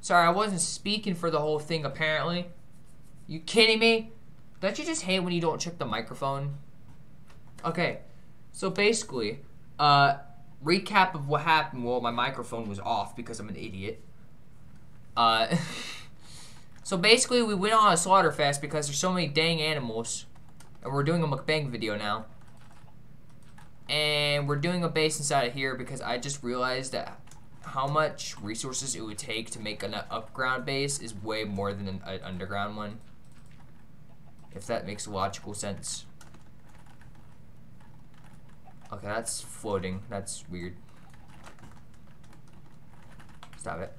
Sorry, I wasn't speaking for the whole thing, apparently. You kidding me? Don't you just hate when you don't check the microphone? Okay, so basically, recap of what happened. Well, my microphone was off because I'm an idiot. So basically, we went on a slaughter fest because there's so many dang animals. And we're doing a mukbang video now. And we're doing a base inside of here because I just realized that how much resources it would take to make an upground base is way more than an underground one. If that makes logical sense. Okay, that's floating. That's weird. Stop it.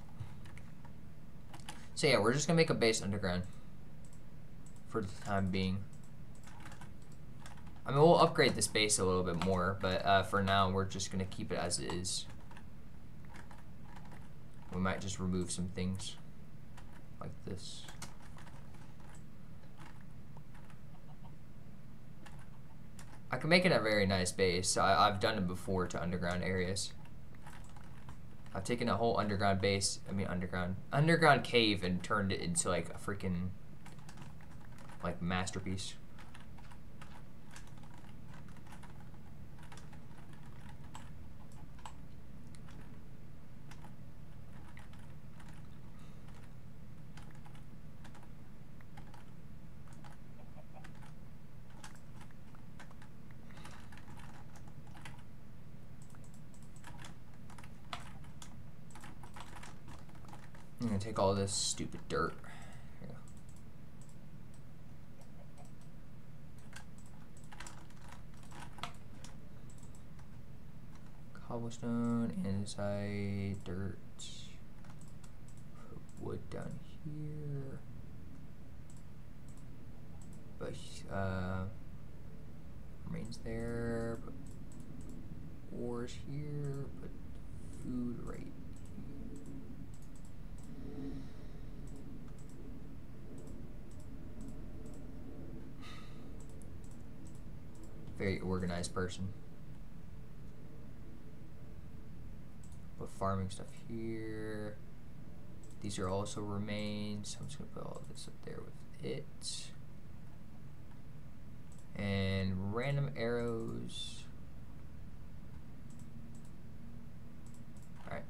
So yeah, we're just gonna make a base underground for the time being. I mean, we'll upgrade this base a little bit more, but for now, we're just gonna keep it as it is. We might just remove some things like this. I can make it a very nice base. I've done it before to underground areas. I've taken a whole underground base, underground cave and turned it into like a freaking like masterpiece. I'm gonna take all this stupid dirt. Here. Cobblestone, andesite, dirt. Put wood down here. But remains there. Put ores here. Put food right. Very organized person. Put farming stuff here. These are also remains. I'm just gonna put all this up there with it. And random arrows. Alright.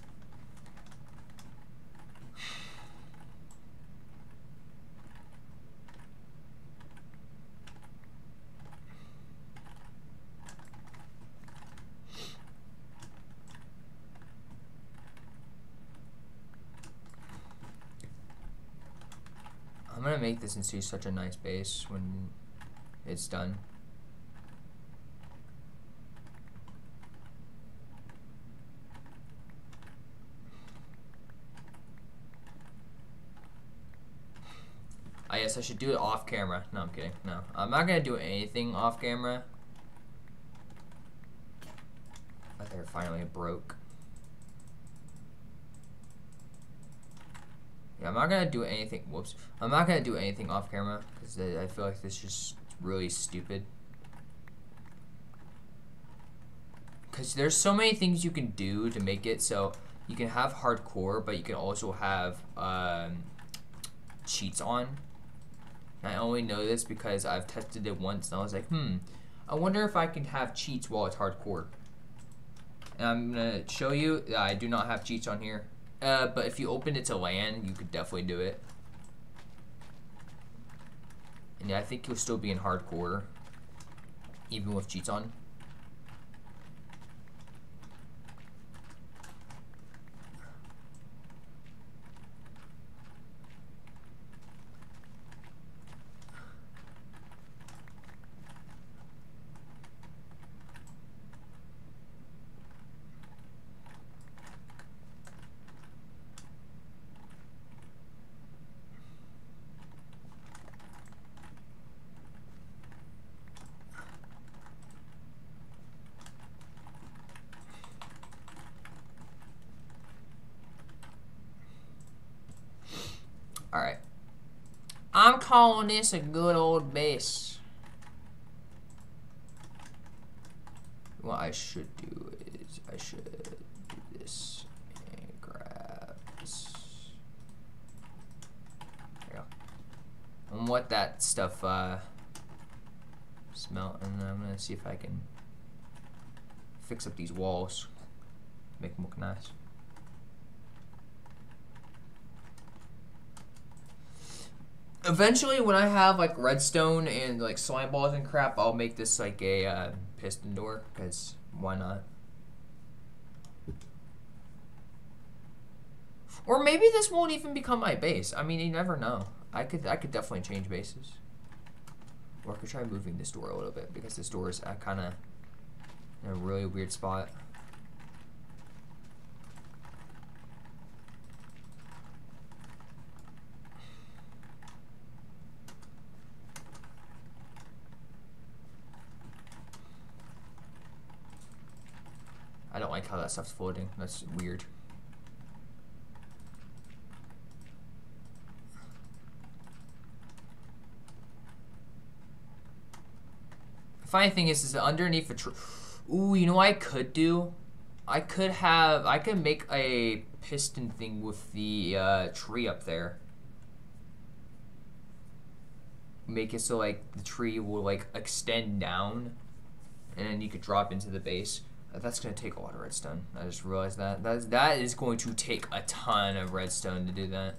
I'm gonna make this into such a nice base when it's done. Yes, I should do it off camera. No, I'm kidding. No, I'm not gonna do anything off camera. I think finally it broke. Yeah, I'm not gonna do anything. Whoops. I'm not gonna do anything off camera because I feel like this is just really stupid. Because there's so many things you can do to make it so you can have hardcore, but you can also have cheats on. And I only know this because I've tested it once and I was like, I wonder if I can have cheats while it's hardcore. And I'm gonna show you that I do not have cheats on here. But if you open it to LAN, you could definitely do it. And yeah, I think you'll still be in hardcore, even with cheats on. Alright. I'm calling this a good old base. What I should do is I should do this and grab this. somewhat that stuff smelt, and then I'm gonna see if I can fix up these walls, make them look nice. Eventually, when I have like redstone and like slime balls and crap, I'll make this like a piston door, because why not? Or maybe this won't even become my base. I mean, you never know. I could definitely change bases. Or I could try moving this door a little bit, because this door is kind of in a really weird spot. I don't like how that stuff's floating. That's weird. The funny thing is underneath a tree. Ooh, you know what I could do? I could make a piston thing with the tree up there. Make it so like the tree will like extend down, and then you could drop into the base. That's gonna take a lot of redstone. I just realized that. That is going to take a ton of redstone to do that.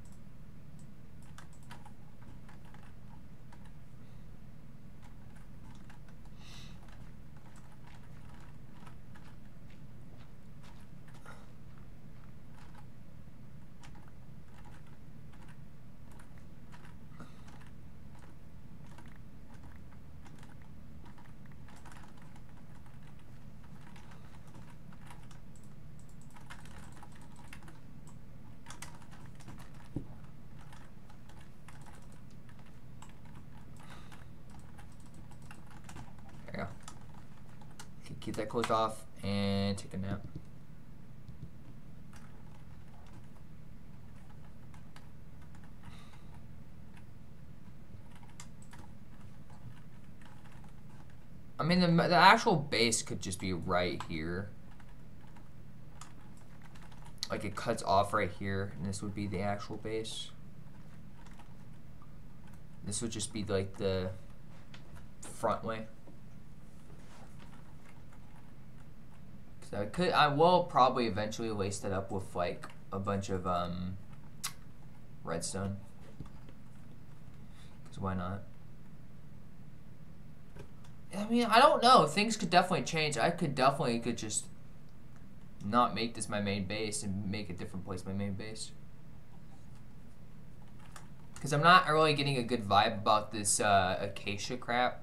Keep that closed off and take a nap. I mean, the actual base could just be right here. Like it cuts off right here, and this would be the actual base. This would just be like the front way. I will probably eventually lace that up with like a bunch of redstone. Cause why not? I mean, I don't know. Things could definitely change. I could just not make this my main base and make a different place my main base. Cause I'm not really getting a good vibe about this acacia crap.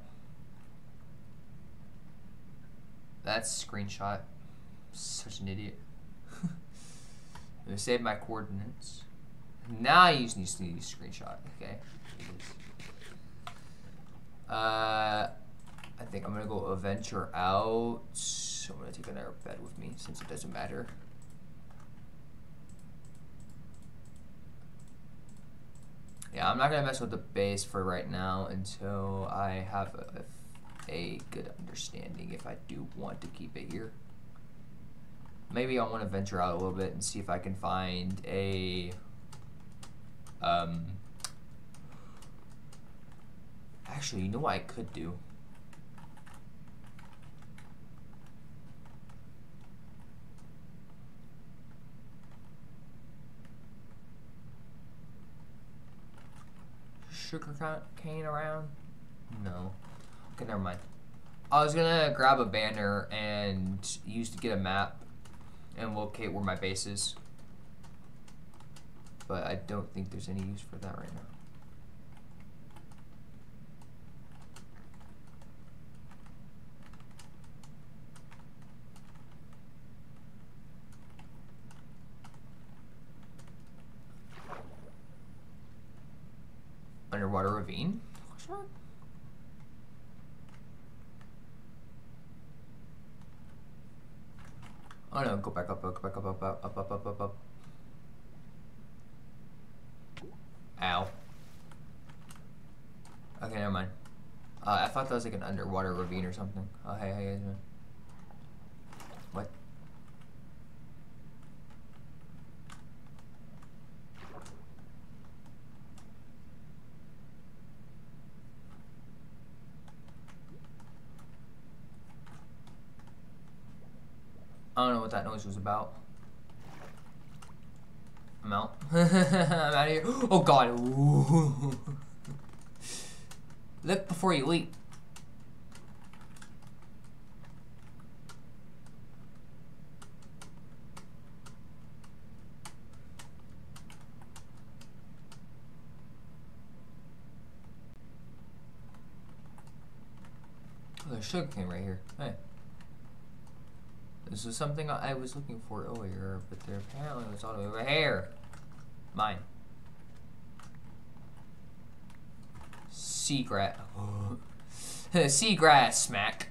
That's a screenshot. Such an idiot. Let me save my coordinates. Now I use these screenshot. Okay. I think I'm gonna go venture out. So I'm gonna take another bed with me since it doesn't matter. Yeah, I'm not gonna mess with the base for right now until I have a good understanding if I do want to keep it here. Maybe I want to venture out a little bit and see if I can find a actually, you know what I could do? Sugar cane around? No. Okay, never mind. I was gonna grab a banner and use to get a map and locate where my base is, but I don't think there's any use for that right now. Underwater ravine? Sure. Oh no, go back up, go back up, up. Ow. Okay, never mind. I thought that was like an underwater ravine or something. Oh, hey, how you guys doing? What? I don't know what that noise was about. I'm out. I'm out of here. Oh god. Ooh. Lift before you leap. Oh, there's sugarcane right here. Hey. This is something I was looking for earlier, but there apparently was all the way over here. Mine. Seagrass. Seagrass smack.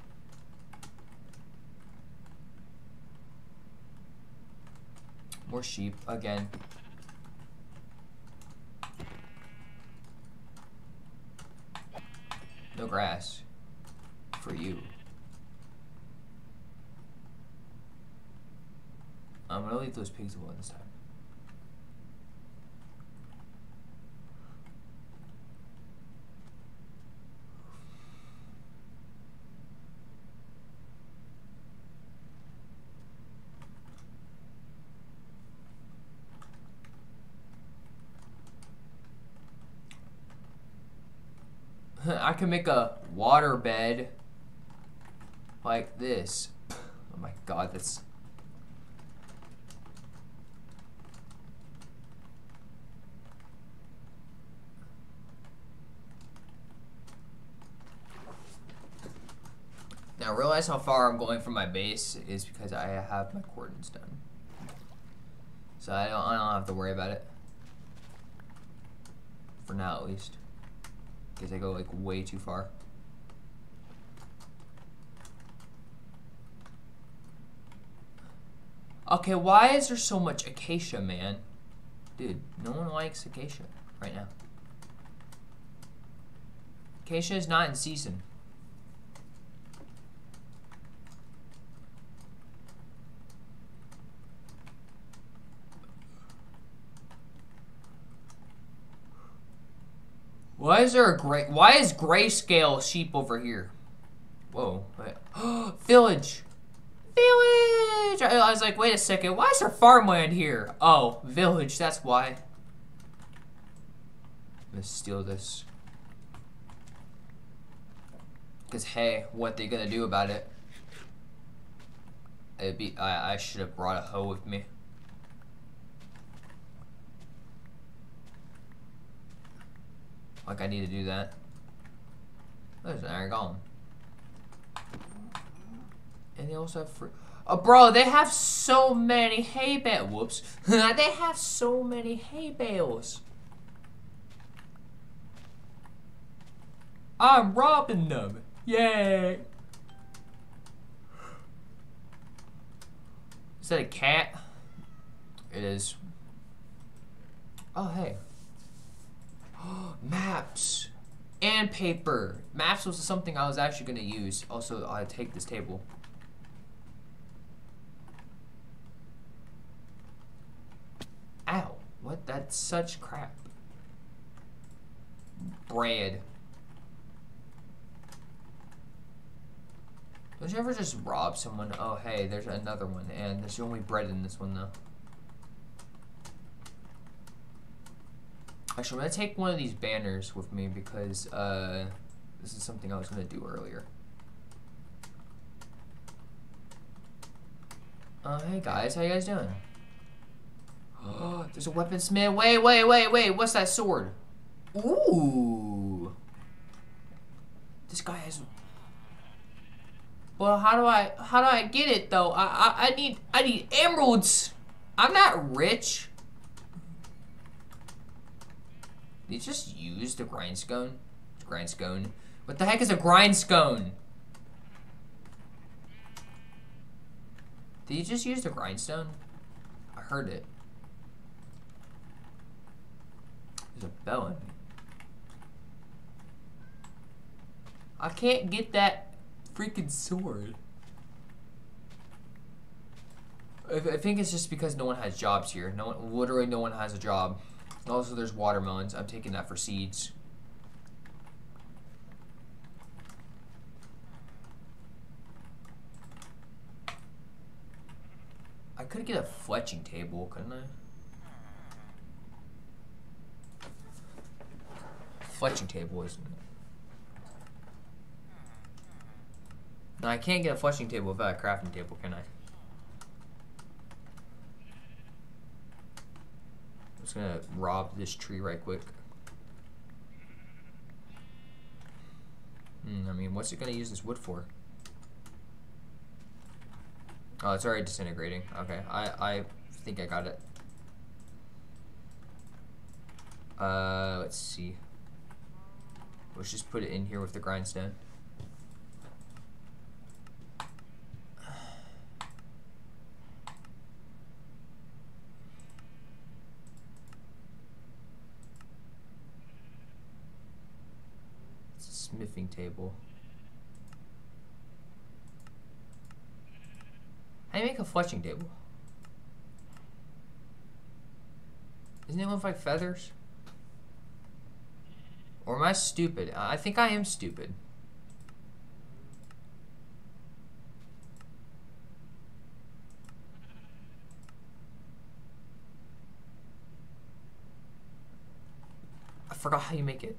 More sheep again. No grass. For you. I'm gonna leave those pigs alone this time. I can make a water bed like this. Oh my god, that's... Now realize how far I'm going from my base is because I have my cordons done. So I don't have to worry about it. For now at least. Because I go like way too far. Okay, why is there so much acacia, man? Dude, no one likes acacia right now. Acacia is not in season. Why is there a why is grayscale sheep over here? Whoa, wait. Village! Village! I was like, wait a second, why is there farmland here? Oh, village, that's why. I'm gonna steal this. Cause hey, what they gonna do about it? It'd be, I should have brought a hoe with me. Like I need to do that. There's an iron golem. And they also have fruit. Oh, bro, they have so many hay bales. Whoops. They have so many hay bales. I'm robbing them. Yay. Is that a cat? It is. Oh, hey. Maps and paper. Maps was something I was actually going to use. Also, I take this table. Ow. What? That's such crap. Bread. Don't you ever just rob someone? Oh, hey, there's another one. And there's only bread in this one, though. Actually, I'm going to take one of these banners with me because this is something I was going to do earlier. Hey guys, how you guys doing? Oh, there's a weaponsmith. Wait. What's that sword? Ooh. This guy has... Well, how do I get it though? I need emeralds. I'm not rich. Did you just use the grindstone? Grindstone. What the heck is a grindstone? Did you just use the grindstone? I heard it. There's a bell in me. I can't get that freaking sword. I think it's just because no one has jobs here. Literally no one has a job. Also, there's watermelons. I'm taking that for seeds. could get a fletching table, couldn't I? Fletching table, isn't it? No, I can't get a fletching table without a crafting table, can I? I'm just gonna rob this tree right quick. I mean, what's it gonna use this wood for? Oh, it's already disintegrating. Okay, I think I got it. Let's see. Let's just put it in here with the grindstone. It's a smithing table. How do you make a fletching table? Isn't it with like feathers? Or am I stupid? I think I am stupid. I forgot how you make it.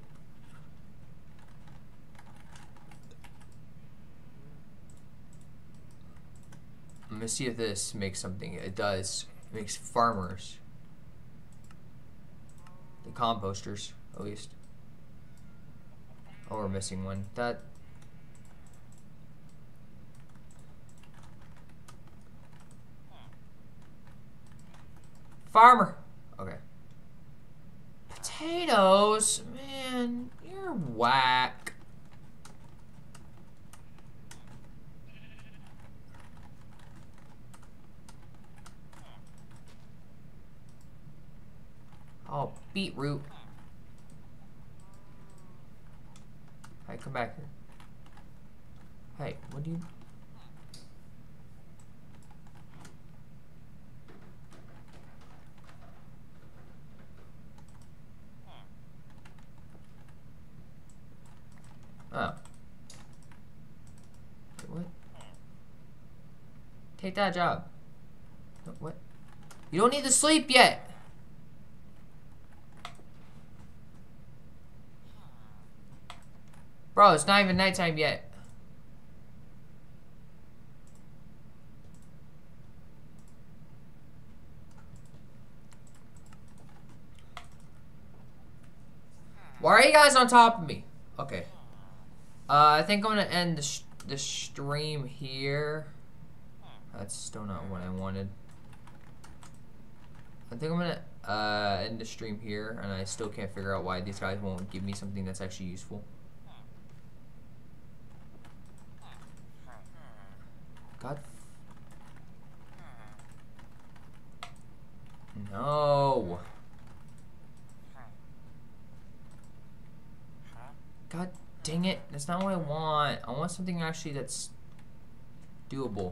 I'm gonna see if this makes something. It does. It makes farmers. The composters, at least. Oh, we're missing one. That. Farmer. Okay. Potatoes? Man, you're whack. Oh, beetroot. Hey, come back here. Hey, what do you... Oh. Wait, what? Take that job. What? You don't need to sleep yet. Bro, it's not even nighttime yet. Why are you guys on top of me? Okay. I think I'm gonna end the stream here. That's still not what I wanted. I think I'm gonna end the stream here, and I still can't figure out why these guys won't give me something that's actually useful. God. No. God dang it. That's not what I want. I want something actually that's doable.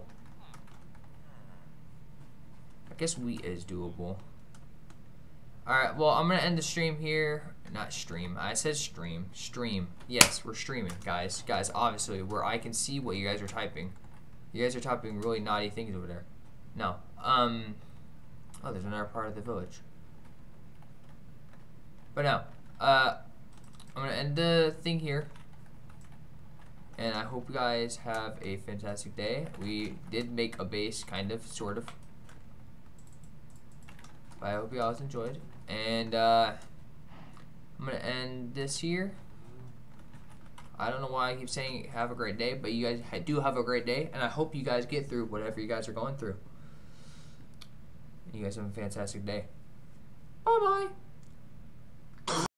I guess wheat is doable. Alright, well, I'm going to end the stream here. Not stream. I said stream. Stream. Yes, we're streaming, guys. Guys, obviously, where I can see what you guys are typing. You guys are typing really naughty things over there. No. Oh, there's another part of the village. But no. I'm going to end the thing here. And I hope you guys have a fantastic day. We did make a base, kind of, sort of. But I hope you guys enjoyed. And I'm going to end this here. I don't know why I keep saying have a great day, but you guys do have a great day. And I hope you guys get through whatever you guys are going through. You guys have a fantastic day. Bye-bye.